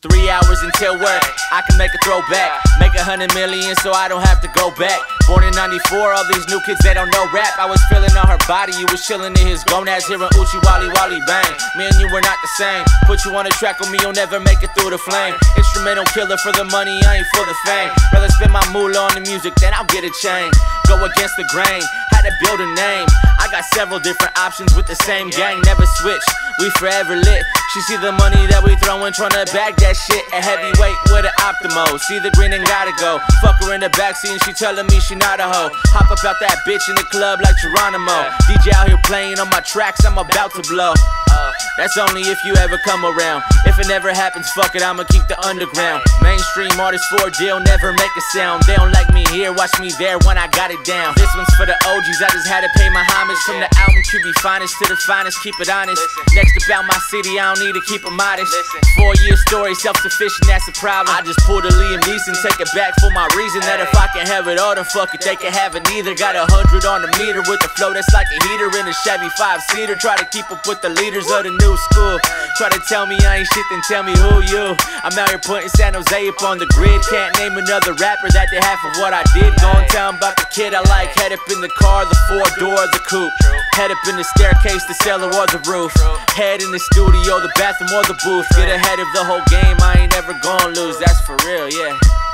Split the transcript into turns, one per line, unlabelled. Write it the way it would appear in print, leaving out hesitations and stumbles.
3 hours until work, I can make a throwback. Make 100 million so I don't have to go back. Born in 94, all these new kids, they don't know rap. I was feeling on her body, you was chilling in his gonads, hearing Uchi Wally Wally bang. Me and you were not the same. Put you on a track with me, you'll never make it through the flame. Instrumental killer for the money, I ain't for the fame. Rather spend my moolah on the music, then I'll get a chain. Go against the grain, had to build a name. I got several different options with the same gang, never switch, we forever lit. She see the money that we throwin', tryna bag that shit. A heavyweight with an Optimo, see the green and gotta go. Fuck her in the backseat and she telling me she not a hoe. Hop up out that bitch in the club like Geronimo. DJ out here playing on my tracks, I'm about to blow. That's only if you ever come around. If it never happens, fuck it, I'ma keep the underground. Mainstream artist for a deal, never make a sound. They don't like me here, watch me there when I got it down. This one's for the OGs, I just had to pay my homage. From the album QB finest to the finest, keep it honest. Next about my city, I don't need to keep it modest. 4-year story, self-sufficient, that's the problem. I just pulled a Liam Neeson, take it back for my reason. That if I can have it all, then fuck it, they can have it neither. Got 100 on the meter with the flow that's like a heater in a Chevy 5-seater. Try to keep up with the leaders of the new school. Try to tell me I ain't shit, then tell me who you. I'm out here putting San Jose up on the grid. Can't name another rapper that did half of what I did. Go and tell 'em about the kid I like. Head up in the car, the 4-door, the coupe. Head up in the staircase, the cellar or the roof. Head in the studio, the bathroom or the booth. Get ahead of the whole game, I ain't never gonna lose, that's for real, yeah.